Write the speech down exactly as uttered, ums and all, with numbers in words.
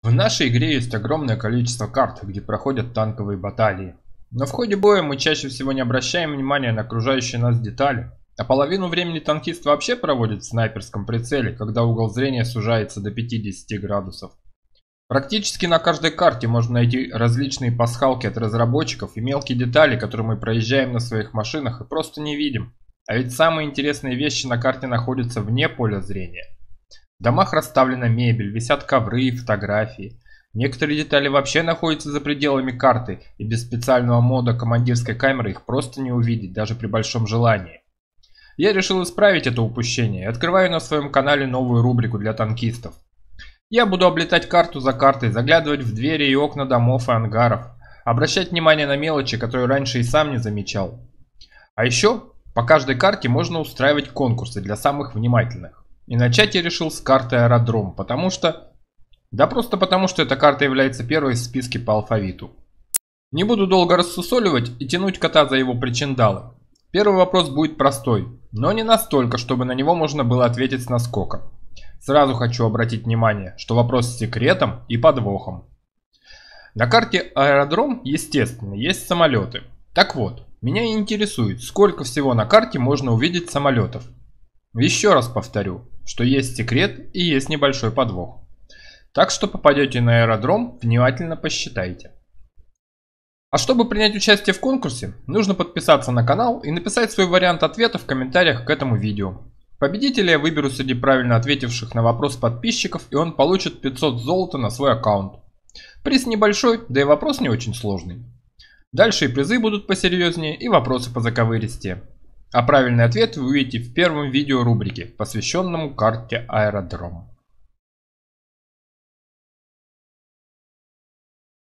В нашей игре есть огромное количество карт, где проходят танковые баталии. Но в ходе боя мы чаще всего не обращаем внимания на окружающие нас детали, а половину времени танкист вообще проводит в снайперском прицеле, когда угол зрения сужается до пятидесяти градусов. Практически на каждой карте можно найти различные пасхалки от разработчиков и мелкие детали, которые мы проезжаем на своих машинах и просто не видим. А ведь самые интересные вещи на карте находятся вне поля зрения. В домах расставлена мебель, висят ковры и фотографии. Некоторые детали вообще находятся за пределами карты, и без специального мода командирской камеры их просто не увидеть, даже при большом желании. Я решил исправить это упущение и открываю на своем канале новую рубрику для танкистов. Я буду облетать карту за картой, заглядывать в двери и окна домов и ангаров, обращать внимание на мелочи, которые раньше и сам не замечал. А еще по каждой карте можно устраивать конкурсы для самых внимательных. И начать я решил с карты Аэродром, потому что... Да просто потому, что эта карта является первой в списке по алфавиту. Не буду долго рассусоливать и тянуть кота за его причиндалы. Первый вопрос будет простой, но не настолько, чтобы на него можно было ответить с наскока. Сразу хочу обратить внимание, что вопрос с секретом и подвохом. На карте Аэродром, естественно, есть самолеты. Так вот, меня интересует, сколько всего на карте можно увидеть самолетов. Еще раз повторю, что есть секрет и есть небольшой подвох. Так что попадете на Аэродром, внимательно посчитайте. А чтобы принять участие в конкурсе, нужно подписаться на канал и написать свой вариант ответа в комментариях к этому видео. Победителя я выберу среди правильно ответивших на вопрос подписчиков, и он получит пятьсот золота на свой аккаунт. Приз небольшой, да и вопрос не очень сложный. Дальше и призы будут посерьезнее, и вопросы по заковыристее. А правильный ответ вы увидите в первом видео рубрики, посвященному карте Аэродром.